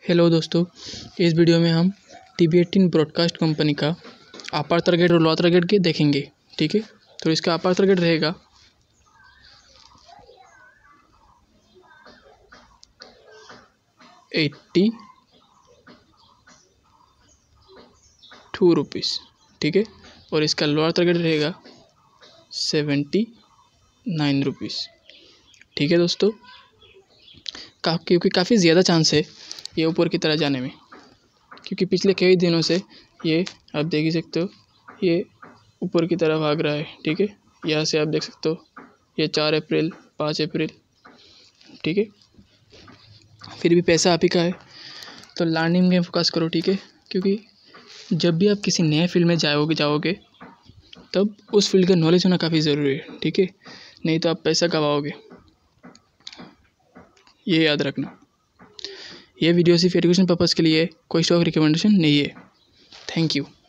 Hello दोस्तों, इस video में हम TB18 ब्रॉडकास्ट कंपनी का अपर टारगेट और लोअर टारगेट के देखेंगे। ठीक है, तो इसका अपर टारगेट रहेगा 82 रुपीज़। ठीक है, और इसका लोअर टारगेट रहेगा 79 रुपीज़। ठीक है दोस्तों, क्योंकि काफ़ी ज़्यादा चांस है ये ऊपर की तरह जाने में, क्योंकि पिछले कई दिनों से ये आप देख ही सकते हो, ये ऊपर की तरफ भाग रहा है। ठीक है, यहाँ से आप देख सकते हो ये 4 अप्रैल 5 अप्रैल। ठीक है, फिर भी पैसा आप ही का है, तो लर्निंग में फोकस करो। ठीक है, क्योंकि जब भी आप किसी नए फील्ड में जाओगे तब उस फील्ड का नॉलेज होना काफ़ी ज़रूरी है। ठीक है, नहीं तो आप पैसा गवाओगे, ये याद रखना। ये वीडियो सिर्फ एजुकेशन पर्पज़ के लिए, कोई स्टॉक रिकमेंडेशन नहीं है। Thank you.